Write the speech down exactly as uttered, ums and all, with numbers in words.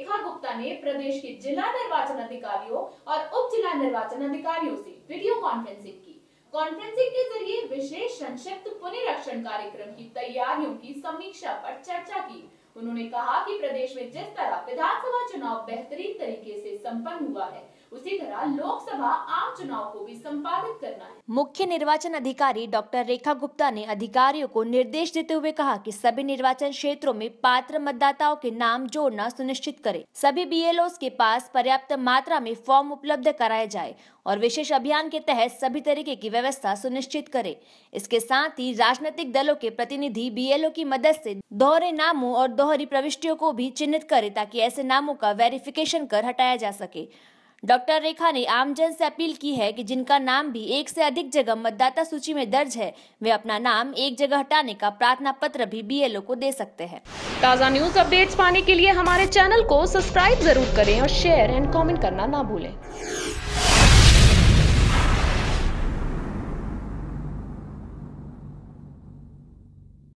रेखा गुप्ता ने प्रदेश के जिला निर्वाचन अधिकारियों और उप जिला निर्वाचन अधिकारियों से वीडियो कॉन्फ्रेंसिंग की। कॉन्फ्रेंसिंग के जरिए विशेष संक्षिप्त पुनरीक्षण कार्यक्रम की तैयारियों की समीक्षा पर चर्चा की। उन्होंने कहा कि प्रदेश में जिस तरह विधानसभा चुनाव बेहतरीन तरीके से संपन्न हुआ है, उसी तरह लोकसभा आम चुनाव को भी संपादित करना है। मुख्य निर्वाचन अधिकारी डॉक्टर रेखा गुप्ता ने अधिकारियों को निर्देश देते हुए कहा कि सभी निर्वाचन क्षेत्रों में पात्र मतदाताओं के नाम जोड़ना सुनिश्चित करें। सभी बीएलओस के पास पर्याप्त मात्रा में फॉर्म उपलब्ध कराए जाए और विशेष अभियान के तहत सभी तरीके की व्यवस्था सुनिश्चित करें। इसके साथ ही राजनीतिक दलों के प्रतिनिधि बीएलओ की मदद से दोहरे नामों और दोहरी प्रविष्टियों को भी चिन्हित करें ताकि ऐसे नामों का वेरिफिकेशन कर हटाया जा सके। डॉक्टर रेखा ने आमजन से अपील की है कि जिनका नाम भी एक से अधिक जगह मतदाता सूची में दर्ज है, वे अपना नाम एक जगह हटाने का प्रार्थना पत्र भी बीएलओ को दे सकते हैं। ताज़ा न्यूज अपडेट्स पाने के लिए हमारे चैनल को सब्सक्राइब जरूर करें और शेयर एंड कमेंट करना ना भूलें।